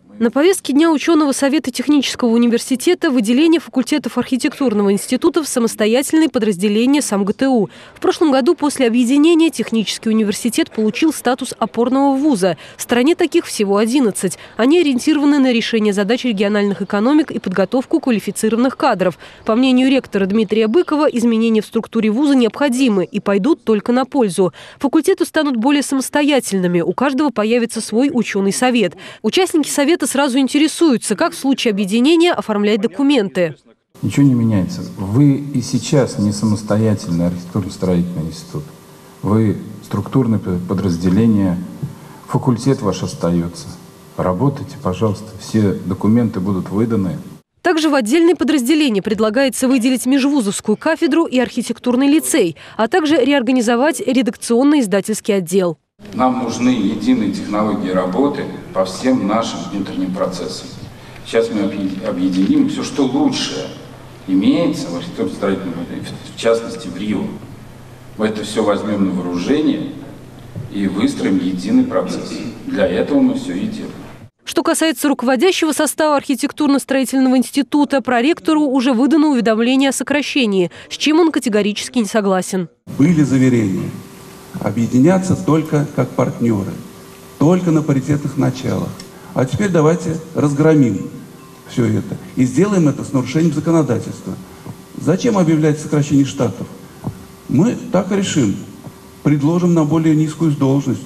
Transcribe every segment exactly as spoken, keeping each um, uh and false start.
На повестке дня ученого совета технического университета выделение факультетов архитектурного института в самостоятельные подразделения СамГТУ. В прошлом году после объединения технический университет получил статус опорного вуза. В стране таких всего одиннадцать. Они ориентированы на решение задач региональных экономик и подготовку квалифицированных кадров. По мнению ректора Дмитрия Быкова, изменения в структуре вуза необходимы и пойдут только на пользу. Факультеты станут более самостоятельными. У каждого появится свой ученый совет. Участники совета сразу интересуются, как в случае объединения оформлять документы. Ничего не меняется. Вы и сейчас не самостоятельный архитектурно-строительный институт. Вы структурное подразделение, факультет ваш остается. Работайте, пожалуйста, все документы будут выданы. Также в отдельное подразделение предлагается выделить межвузовскую кафедру и архитектурный лицей, а также реорганизовать редакционно-издательский отдел. Нам нужны единые технологии работы по всем нашим внутренним процессам. Сейчас мы объединим все, что лучшее имеется в архитектурно-строительном, в частности в Рио. Мы это все возьмем на вооружение и выстроим единый процесс. Для этого мы все и делаем. Что касается руководящего состава архитектурно-строительного института, проректору уже выдано уведомление о сокращении, с чем он категорически не согласен. Были заверения объединяться только как партнеры, только на паритетных началах. А теперь давайте разгромим все это и сделаем это с нарушением законодательства. Зачем объявлять сокращение штатов? Мы так решим, предложим на более низкую должность.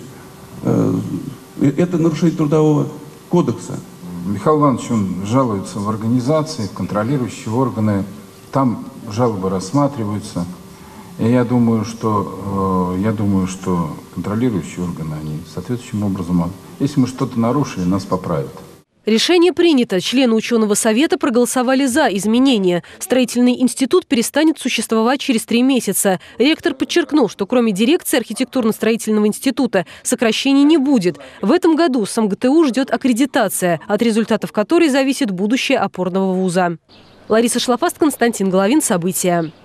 Это нарушение трудового кодекса. Михаил Иванович, он жалуется в организации, в контролирующие органы, там жалобы рассматриваются. И я думаю, что, я думаю, что контролирующие органы, они соответствующим образом, если мы что-то нарушили, нас поправят. Решение принято. Члены ученого совета проголосовали за изменения. Строительный институт перестанет существовать через три месяца. Ректор подчеркнул, что кроме дирекции архитектурно-строительного института сокращений не будет. В этом году СамГТУ ждет аккредитация, от результатов которой зависит будущее опорного вуза. Лариса Шлафаст, Константин Головин. События.